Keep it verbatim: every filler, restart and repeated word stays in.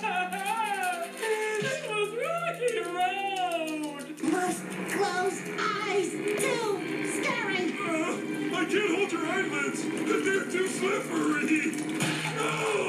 It was rocky road. Must close eyes too scary. Uh, I can't hold your eyelids. They're too slippery. No!